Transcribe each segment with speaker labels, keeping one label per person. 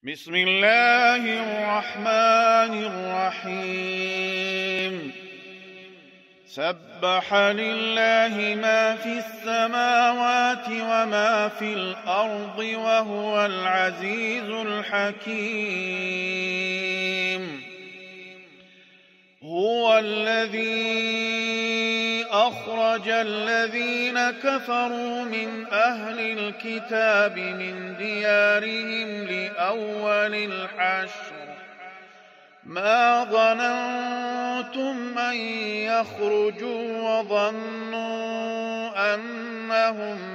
Speaker 1: بسم الله الرحمن الرحيم سبح لله ما في السماوات وما في الأرض وهو العزيز الحكيم هو الذي أخرج الذين كفروا من أهل الكتاب من ديارهم لأول الحشر ما ظننتم أن يخرجوا وظنوا أنهم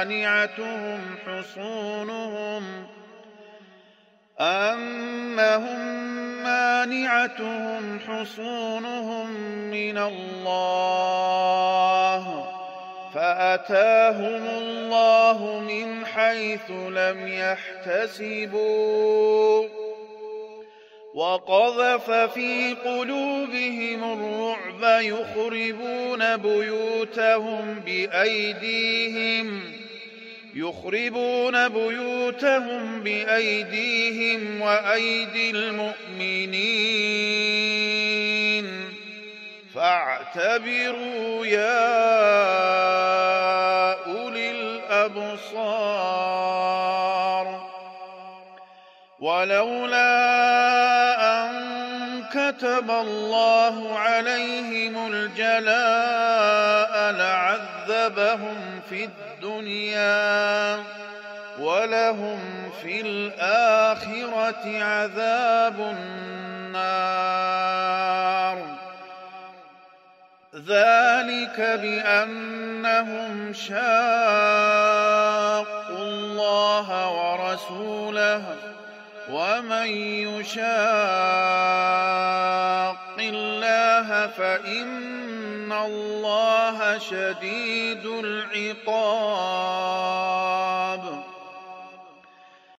Speaker 1: مانعتهم حصونهم من الله فأتاهم الله من حيث لم يحتسبوا وقذف في قلوبهم الرعب يخربون بيوتهم بأيديهم وأيدي المؤمنين فاعتبروا يا أولي الأبصار ولولا أن كتب الله عليهم الجلاء لعذبهم في الدنيا ولهم في الآخرة عذاب النار ذلك بأنهم شاقوا الله ورسوله ومن يشاق الله فإن الله شديد العقاب